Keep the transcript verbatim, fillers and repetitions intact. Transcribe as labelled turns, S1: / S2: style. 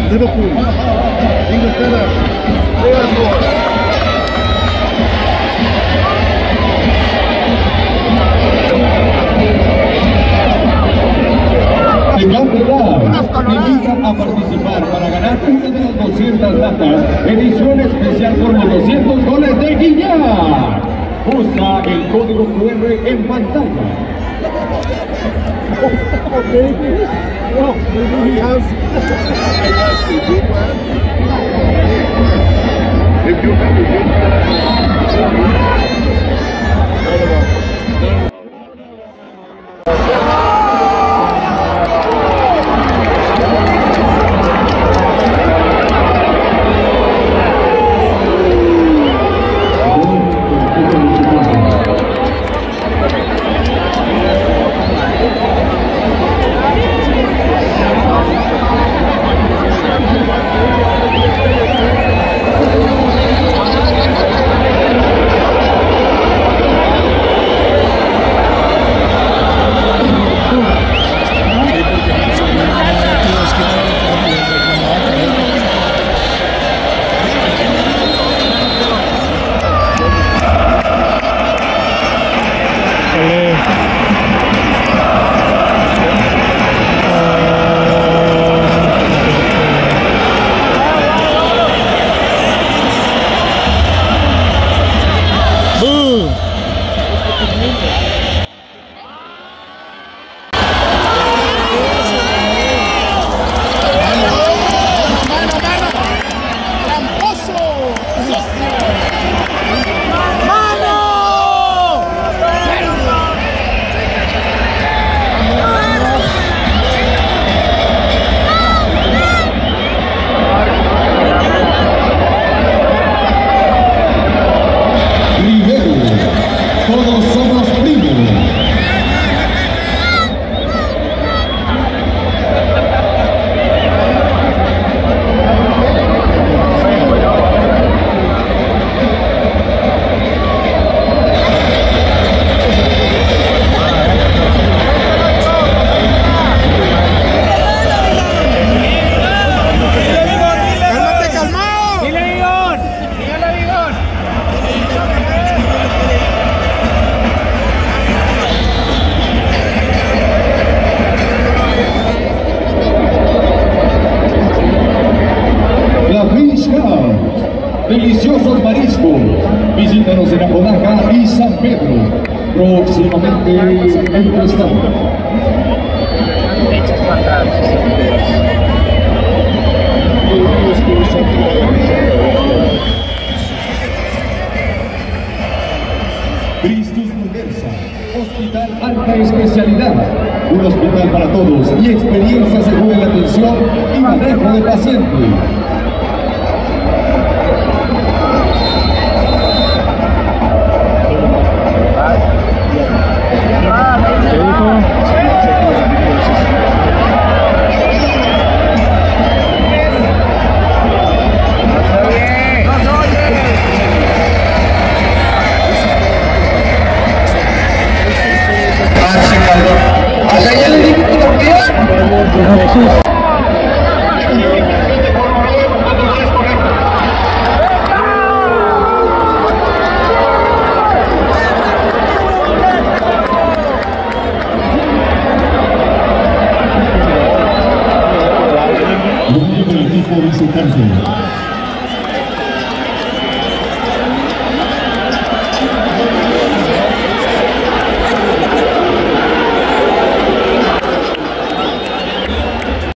S1: Liverpool, Inglaterra, Liverpool.
S2: Tengan cuidado, invitan a participar para ganar una de las doscientas latas, edición especial por los doscientos goles de Guiñac. Usa el código cu erre en pantalla.
S1: Oh, maybe. No, maybe he has. If you have a good
S2: Deliciosos mariscos. Visítanos en Apodaca y San Pedro. Próximamente en tu estado.
S3: Echas para atrás.
S2: Cristus Universa, Hospital Alta Especialidad. Un hospital para todos y experiencia segura en la atención y manejo del paciente. Visitante.